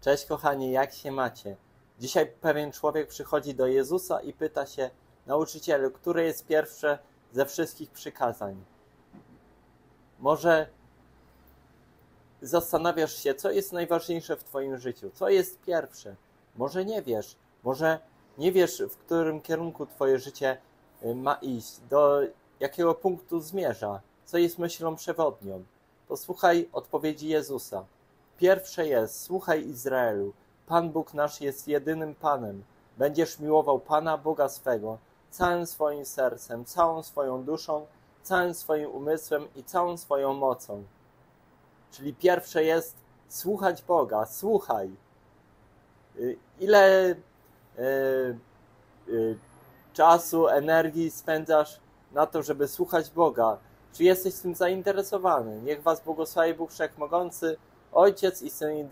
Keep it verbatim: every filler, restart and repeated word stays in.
Cześć kochani, jak się macie? Dzisiaj pewien człowiek przychodzi do Jezusa i pyta się: nauczycielu, które jest pierwsze ze wszystkich przykazań? Może zastanawiasz się, co jest najważniejsze w twoim życiu? Co jest pierwsze? Może nie wiesz, może nie wiesz, w którym kierunku twoje życie ma iść, do jakiego punktu zmierza, co jest myślą przewodnią. Posłuchaj odpowiedzi Jezusa. Pierwsze jest: słuchaj Izraelu, Pan Bóg nasz jest jedynym Panem. Będziesz miłował Pana Boga swego całym swoim sercem, całą swoją duszą, całym swoim umysłem i całą swoją mocą. Czyli pierwsze jest słuchać Boga, słuchaj. Ile y, y, czasu, energii spędzasz na to, żeby słuchać Boga? Czy jesteś tym zainteresowany? Niech was błogosławi Bóg Wszechmogący, Ojciec i Syn i